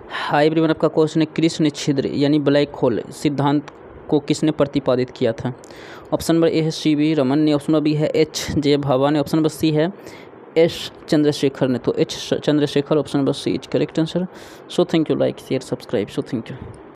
Hi everyone, आपका question है कृष्ण छिद्र यानी ब्लैक होल सिद्धांत को किसने प्रतिपादित किया था। ऑप्शन नंबर ए है सी.वी. रमन ने, ऑप्शन नंबर बी है एच जे भाभा ने, ऑप्शन नंबर सी है एस चंद्रशेखर ने। तो H Chandrasekhar option number C is correct answer. So thank you, like share subscribe. So thank you.